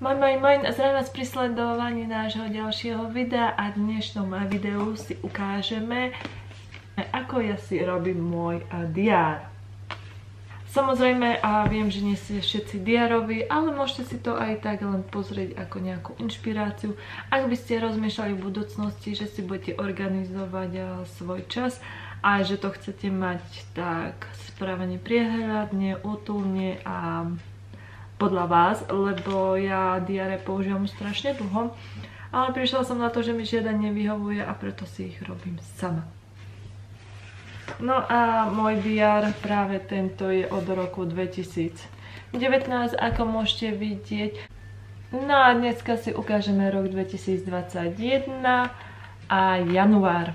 Moin, zdravím vás pri sledovaní nášho ďalšieho videa a v dnešnom videu si ukážeme, ako ja si robím môj diár. Samozrejme, viem, že nie ste všetci diároví, ale môžete si to aj tak len pozrieť ako nejakú inšpiráciu. Ak by ste rozmýšľali v budúcnosti, že si budete organizovať svoj čas a že to chcete mať tak spravené priehľadne, útulne a podľa vás, lebo ja diáre používam strašne dlho, ale prišla som na to, že mi žiaden nevyhovuje a preto si ich robím sama. No a môj diár práve tento je od roku 2019, ako môžete vidieť. No a dneska si ukážeme rok 2021 a január.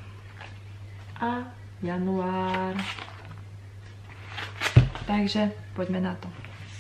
Takže poďme na to.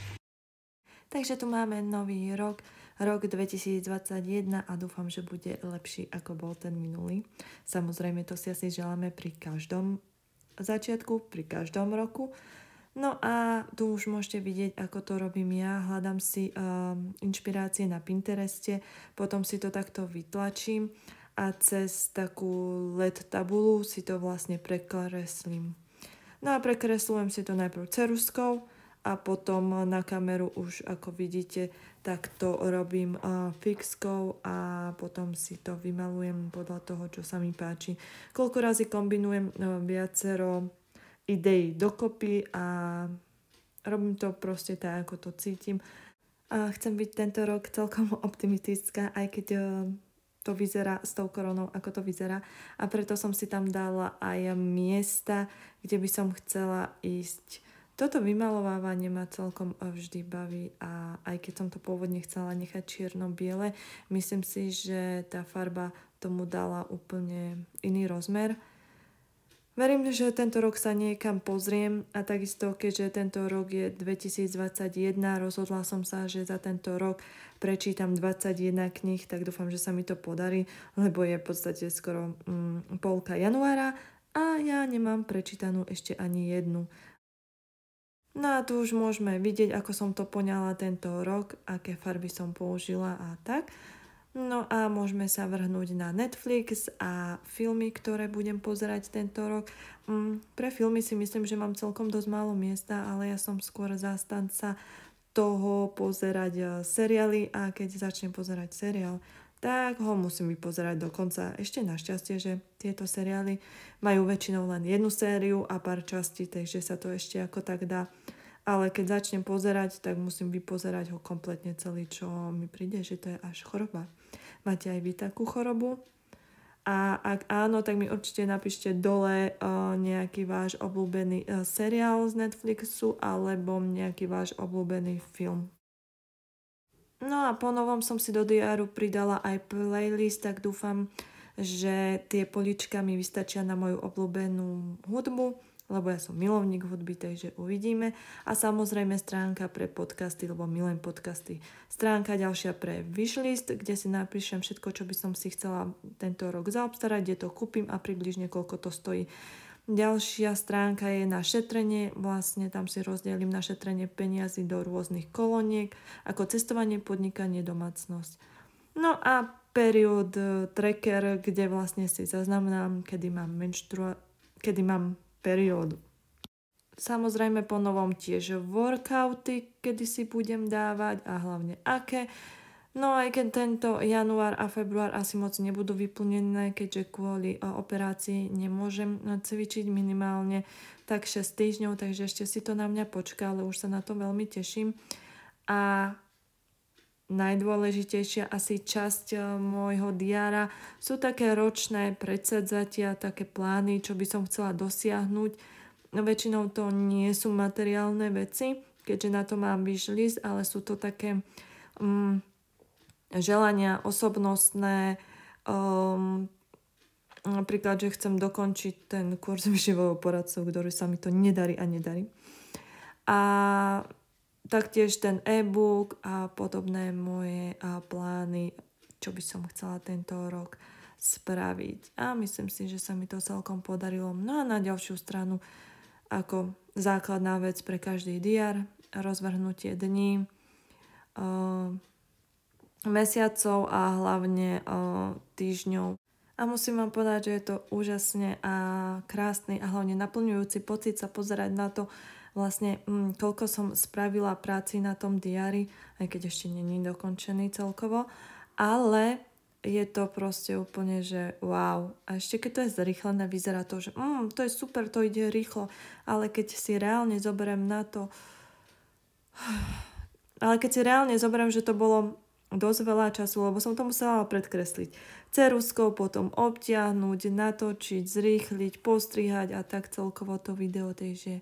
Takže tu máme nový rok 2021 a dúfam, že bude lepší ako bol ten minulý. Samozrejme to si asi želáme pri každom začiatku, pri každom roku. No a tu už môžete vidieť, ako to robím ja. Hľadám si inšpirácie na Pintereste, potom si to takto vytlačím a cez takú LED tabulu si to vlastne prekreslím. No a prekreslujem si to najprv ceruzkou, a potom na kameru už, ako vidíte, tak to robím fixkou a potom si to vymalujem podľa toho, čo sa mi páči. Koľko razy kombinujem viacero ideí dokopy a robím to proste tak, ako to cítim. A chcem byť tento rok celkom optimistická, aj keď to vyzerá s tou koronou, ako to vyzerá. A preto som si tam dala aj miesta, kde by som chcela ísť. Toto vymalovávanie ma celkom vždy baví a aj keď som to pôvodne chcela nechať čierno-biele, myslím si, že tá farba tomu dala úplne iný rozmer. Verím, že tento rok sa niekam pozriem a takisto, keďže tento rok je 2021, rozhodla som sa, že za tento rok prečítam 21 kníh, tak dúfam, že sa mi to podarí, lebo je v podstate skoro polka januára a ja nemám prečítanú ešte ani jednu. No a tu už môžeme vidieť, ako som to poňala tento rok, aké farby som použila a tak. No a môžeme sa vrhnúť na Netflix a filmy, ktoré budem pozerať tento rok. Pre filmy si myslím, že mám celkom dosť málo miesta, ale ja som skôr zástanca toho pozerať seriály a keď začnem pozerať seriál, tak ho musím vypozerať do konca. Ešte našťastie, že tieto seriály majú väčšinou len jednu sériu a pár častí, takže sa to ešte ako tak dá. Ale keď začnem pozerať, tak musím vypozerať ho kompletne celý, čo mi príde, že to je až choroba. Máte aj vy takú chorobu? A ak áno, tak mi určite napíšte dole nejaký váš obľúbený seriál z Netflixu alebo nejaký váš obľúbený film. No a po novom som si do diáru pridala aj playlist, tak dúfam, že tie polička mi vystačia na moju obľúbenú hudbu, lebo ja som milovník hudby, takže uvidíme. A samozrejme stránka pre podcasty, lebo milujem podcasty. Stránka ďalšia pre wishlist, kde si napíšem všetko, čo by som si chcela tento rok zaobstarať, kde to kúpim a približne koľko to stojí. Ďalšia stránka je na šetrenie, vlastne tam si rozdelím na šetrenie peniazy do rôznych kolóniek, ako cestovanie, podnikanie, domácnosť. No a period tracker, kde vlastne si zaznamenám, kedy mám periódu. Samozrejme po novom tiež workouty, kedy si budem dávať a hlavne aké. No aj keď tento január a február asi moc nebudú vyplnené, keďže kvôli operácii nemôžem cvičiť minimálne tak 6 týždňov, takže ešte si to na mňa počká, ale už sa na to veľmi teším. A najdôležitejšia asi časť môjho diára sú také ročné predsavzatia, také plány, čo by som chcela dosiahnuť. Väčšinou to nie sú materiálne veci, keďže na to mám wishlist, ale sú to také želania osobnostné, napríklad, že chcem dokončiť ten kurz výživového poradcu, ktorý sa mi to nedarí. A taktiež ten e-book a podobné moje plány, čo by som chcela tento rok spraviť. A myslím si, že sa mi to celkom podarilo. No a na ďalšiu stranu, ako základná vec pre každý diár, rozvrhnutie dní, mesiacov a hlavne týždňov. A musím vám povedať, že je to úžasne a krásny a hlavne naplňujúci pocit sa pozerať na to, vlastne koľko som spravila práci na tom diári, aj keď ešte není dokončený celkovo, ale je to proste úplne, že wow. A ešte keď to je zrýchlené, vyzerá to, že to je super, to ide rýchlo, ale keď si reálne zoberiem na to, že to bolo dosť veľa času, lebo som to musela predkresliť ceruzkou, potom obtiahnuť, natočiť, zrýchliť, postrihať a tak celkovo to video, takže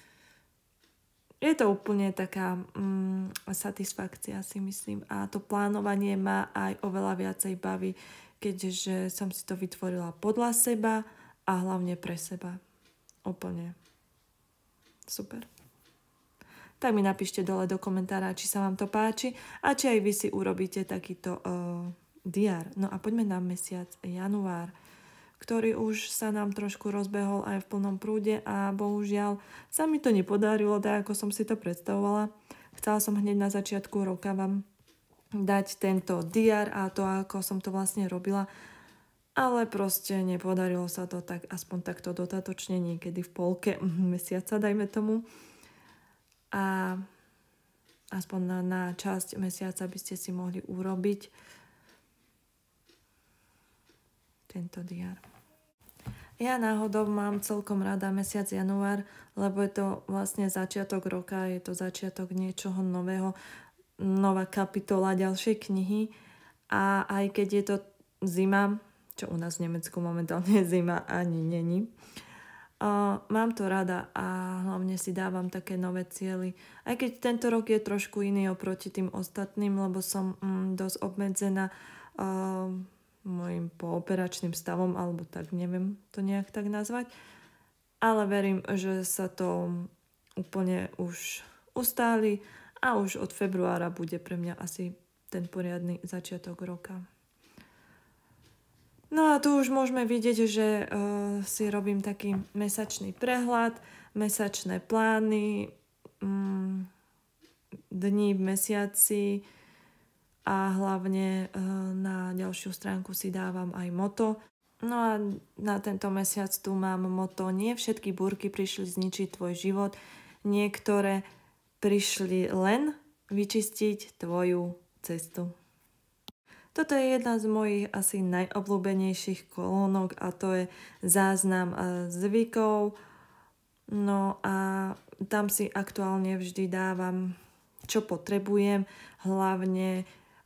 je to úplne taká satisfakcia, si myslím. A to plánovanie ma aj oveľa viacej baví, keďže som si to vytvorila podľa seba a hlavne pre seba. Úplne super. Tak mi napíšte dole do komentára, či sa vám to páči a či aj vy si urobíte takýto diár. No a poďme na mesiac január, ktorý už sa nám trošku rozbehol aj v plnom prúde a bohužiaľ sa mi to nepodarilo tak, ako som si to predstavovala. Chcela som hneď na začiatku roka vám dať tento diár a to, ako som to vlastne robila, ale proste nepodarilo sa to tak, aspoň takto dodatočne niekedy v polke mesiaca, dajme tomu. A aspoň na časť mesiaca by ste si mohli urobiť tento diár. Ja náhodou mám celkom rada mesiac január, lebo je to vlastne začiatok roka, je to začiatok niečoho nového, nová kapitola ďalšej knihy a aj keď je to zima, čo u nás v Nemecku momentálne zima ani není, mám to rada a hlavne si dávam také nové cieľy. Aj keď tento rok je trošku iný oproti tým ostatným, lebo som dosť obmedzená môjim pooperačným stavom, alebo tak neviem to nejak tak nazvať. Ale verím, že sa to úplne už ustáli a už od februára bude pre mňa asi ten poriadny začiatok roka. No a tu už môžeme vidieť, že si robím taký mesačný prehľad, mesačné plány, dní v mesiaci a hlavne na ďalšiu stránku si dávam aj moto. No a na tento mesiac tu mám moto: nie všetky búrky prišli zničiť tvoj život, niektoré prišli len vyčistiť tvoju cestu. Toto je jedna z mojich asi najobľúbenejších kolónok a to je záznam zvykov. No a tam si aktuálne vždy dávam, čo potrebujem, hlavne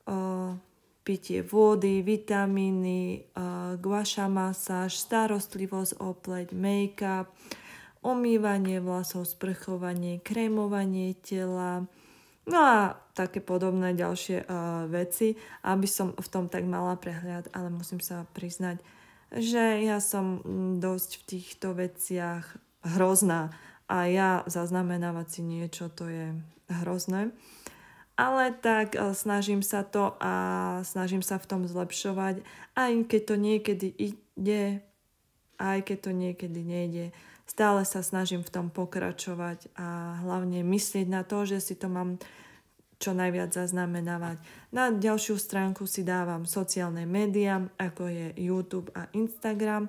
pitie vody, vitamíny, guaša masáž, starostlivosť o pleť, make-up, umývanie vlasov, sprchovanie, krémovanie tela, no a také podobné ďalšie veci, aby som v tom tak mala prehľad, ale musím sa priznať, že ja som dosť v týchto veciach hrozná a ja zaznamenávať si niečo, to je hrozné. Ale tak snažím sa to a snažím sa v tom zlepšovať, aj keď to niekedy ide, aj keď to niekedy nejde. Stále sa snažím v tom pokračovať a hlavne myslieť na to, že si to mám čo najviac zaznamenávať. Na ďalšiu stránku si dávam sociálne médiá, ako je YouTube a Instagram.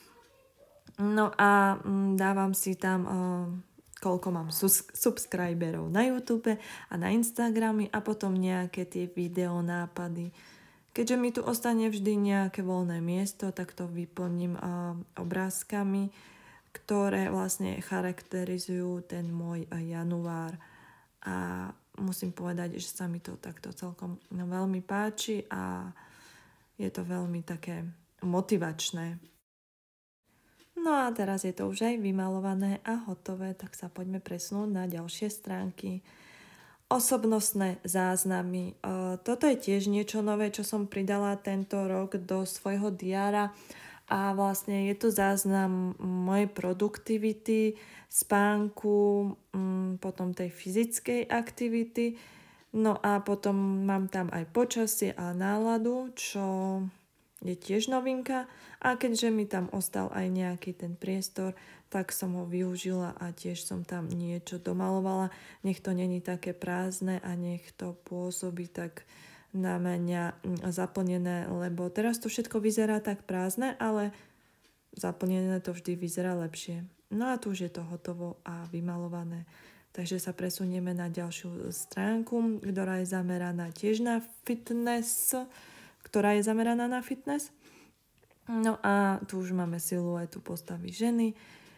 No a dávam si tam, koľko mám subscriberov na YouTube a na Instagramy a potom nejaké tie videonápady. Keďže mi tu ostane vždy nejaké voľné miesto, tak to vyplním obrázkami, ktoré vlastne charakterizujú ten môj január. A musím povedať, že sa mi to takto celkom veľmi páči a je to veľmi také motivačné. No a teraz je to už aj vymalované a hotové, tak sa poďme presunúť na ďalšie stránky. Osobnostné záznamy. Toto je tiež niečo nové, čo som pridala tento rok do svojho diára. A vlastne je to záznam mojej produktivity, spánku, potom tej fyzickej aktivity. No a potom mám tam aj počasie a náladu, čo je tiež novinka. A keďže mi tam ostal aj nejaký ten priestor, tak som ho využila a tiež som tam niečo domalovala. Nech to není také prázdne a nech to pôsobí tak, na mňa zaplnené, lebo teraz to všetko vyzerá tak prázdne, ale zaplnené to vždy vyzerá lepšie. No a tu už je to hotovo a vymalované. Takže sa presunieme na ďalšiu stránku, ktorá je zameraná tiež na fitness, No a tu už máme siluetu postavy ženy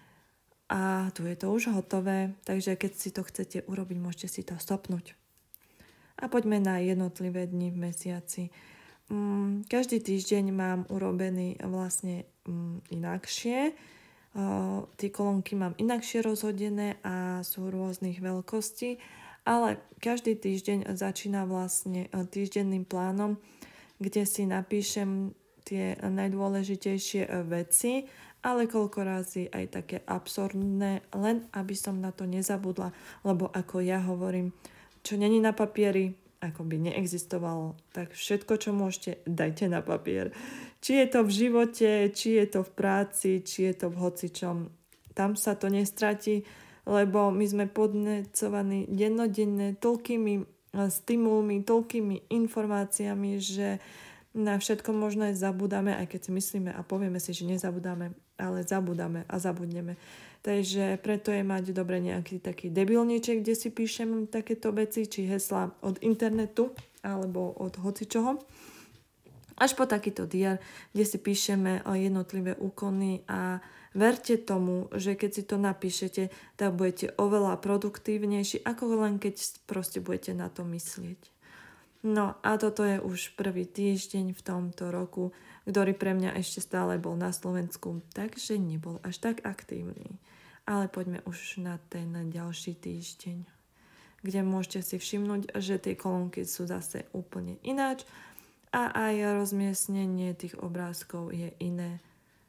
a tu je to už hotové, takže keď si to chcete urobiť, môžete si to stopnúť. A poďme na jednotlivé dni v mesiaci. Každý týždeň mám urobený vlastne inakšie. Tie kolónky mám inakšie rozhodené a sú rôznych veľkostí, ale každý týždeň začína vlastne týždenným plánom, kde si napíšem tie najdôležitejšie veci, ale koľko razy aj také absurdné, len aby som na to nezabudla, lebo ako ja hovorím, čo není na papieri, ako by neexistovalo, tak všetko, čo môžete, dajte na papier. Či je to v živote, či je to v práci, či je to v hocičom. Tam sa to nestratí, lebo my sme podnecovaní dennodenne toľkými stimulmi, toľkými informáciami, že na všetko možné zabudáme, aj keď si myslíme a povieme si, že nezabudáme, ale zabudáme a zabudneme. Takže preto je mať dobre nejaký taký debilníček, kde si píšem takéto veci, či hesla od internetu, alebo od hocičoho. Až po takýto diár, kde si píšeme jednotlivé úkony a verte tomu, že keď si to napíšete, tak budete oveľa produktívnejší, ako len keď proste budete na to myslieť. No a toto je už prvý týždeň v tomto roku, ktorý pre mňa ešte stále bol na Slovensku, takže nebol až tak aktívny. Ale poďme už na ten ďalší týždeň, kde môžete si všimnúť, že tie kolónky sú zase úplne ináč a aj rozmiestnenie tých obrázkov je iné.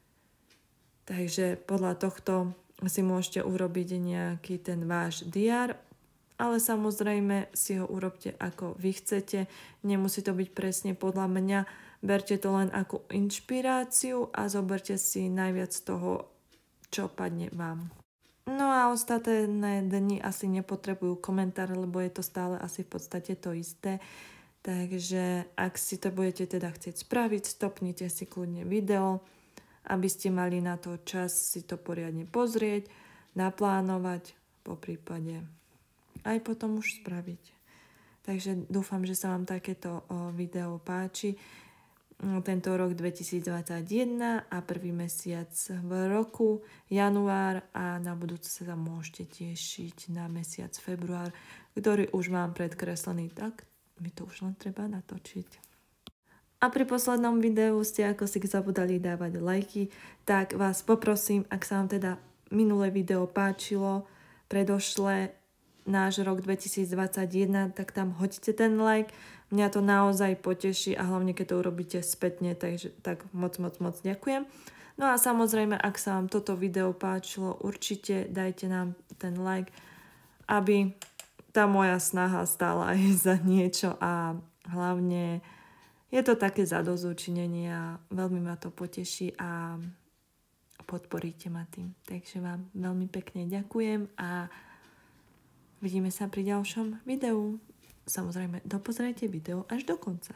Takže podľa tohto si môžete urobiť nejaký ten váš diár, ale samozrejme si ho urobte ako vy chcete. Nemusí to byť presne podľa mňa. Berte to len ako inšpiráciu a zoberte si najviac toho, čo padne vám. No a ostatné dni asi nepotrebujú komentár, lebo je to stále asi v podstate to isté. Takže ak si to budete teda chcieť spraviť, stopnite si kľudne video, aby ste mali na to čas si to poriadne pozrieť, naplánovať, poprípade aj potom už spraviť. Takže dúfam, že sa vám takéto video páči. Tento rok 2021 a prvý mesiac v roku, január, a na budúce sa môžete tešiť na mesiac február, ktorý už mám predkreslený, tak mi to už len treba natočiť. A pri poslednom videu ste ako si zabudali dávať lajky, tak vás poprosím, ak sa vám teda minulé video páčilo, predošlé náš rok 2021, tak tam hoďte ten like. Mňa to naozaj poteší a hlavne keď to urobíte spätne, takže tak moc ďakujem. No a samozrejme, ak sa vám toto video páčilo, určite dajte nám ten like, aby tá moja snaha stála aj za niečo a hlavne je to také zadosťučinenie a veľmi ma to poteší a podporíte ma tým. Takže vám veľmi pekne ďakujem a vidíme sa pri ďalšom videu. Samozrejme, dopozerajte video až do konca.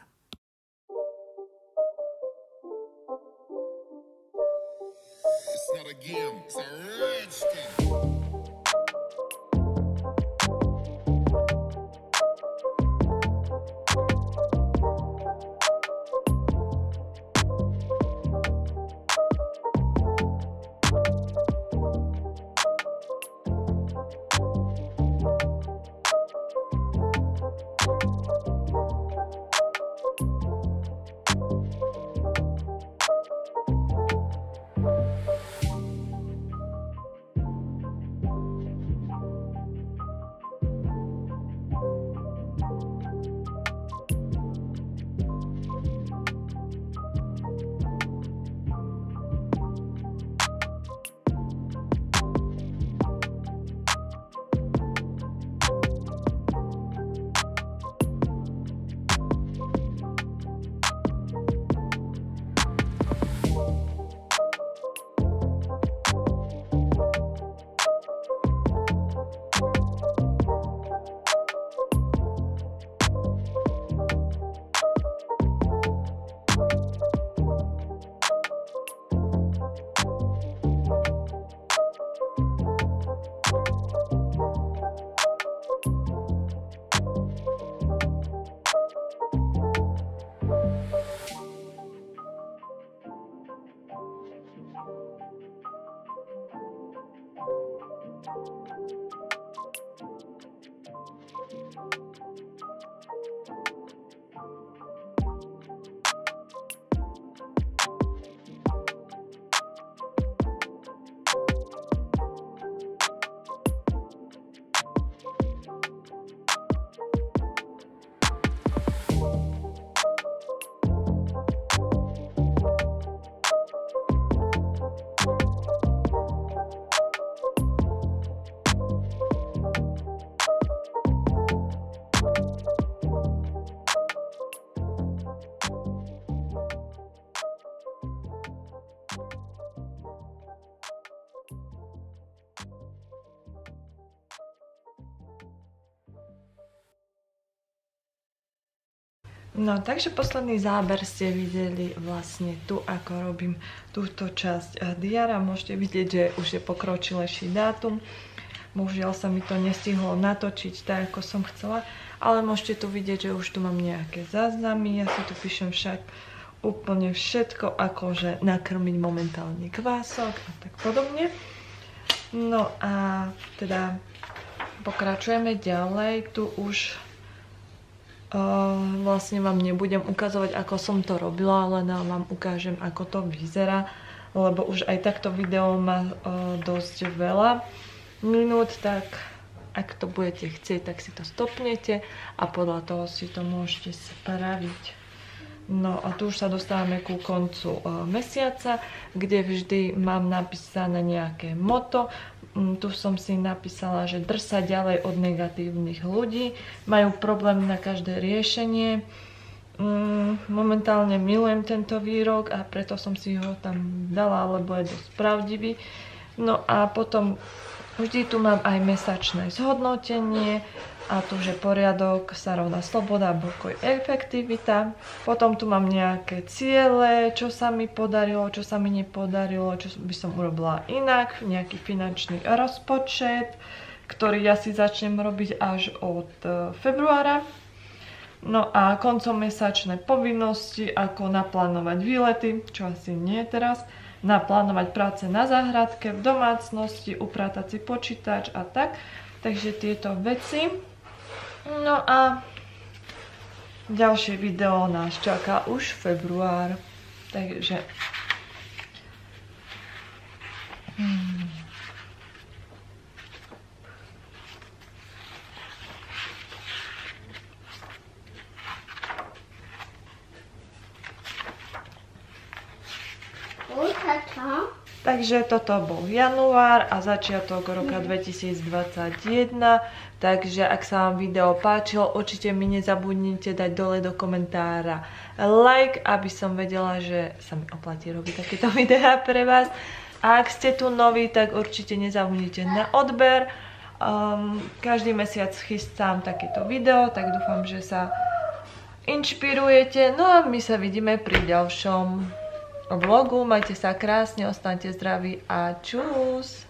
It's not a game, it's a rich thing. No, takže posledný záber ste videli vlastne tu, ako robím túto časť diára. Môžete vidieť, že už je pokročilejší dátum. Bohužiaľ sa mi to nestihlo natočiť tak, ako som chcela, ale môžete tu vidieť, že už tu mám nejaké záznamy. Ja si tu píšem však úplne všetko, akože nakrmiť momentálne kvások a tak podobne. No a teda pokračujeme ďalej. Tu už vlastne vám nebudem ukazovať, ako som to robila, len vám ukážem, ako to vyzerá, lebo už aj takto video má dosť veľa minút, tak ak to budete chcieť, tak si to stopnete a podľa toho si to môžete spraviť. No a tu už sa dostávame ku koncu mesiaca, kde vždy mám napísané nejaké motto. Tu som si napísala, že drž sa ďalej od negatívnych ľudí, majú problém na každé riešenie. Momentálne milujem tento výrok a preto som si ho tam dala, lebo je dosť pravdivý. No a potom vždy tu mám aj mesačné zhodnotenie a tu, že poriadok sa rovná sloboda, pokoj, efektivita. Potom tu mám nejaké ciele, čo sa mi podarilo, čo sa mi nepodarilo, čo by som urobila inak, nejaký finančný rozpočet, ktorý ja si začnem robiť až od februára. No a koncom mesačné povinnosti, ako naplánovať výlety, čo asi nie teraz, naplánovať práce na záhradke, v domácnosti, upratať si počítač a tak. Takže tieto veci. No a ďalšie video nás čaká už február. Takže Takže toto bol január a začiatok roka 2021. Takže ak sa vám video páčilo, určite mi nezabudnite dať dole do komentára like, aby som vedela, že sa mi oplatí robiť takéto videá pre vás. A ak ste tu noví, tak určite nezabudnite na odber. Každý mesiac chystám takéto video, tak dúfam, že sa inšpirujete. No a my sa vidíme pri ďalšom vlogu. Majte sa krásne, ostaňte zdraví a čus!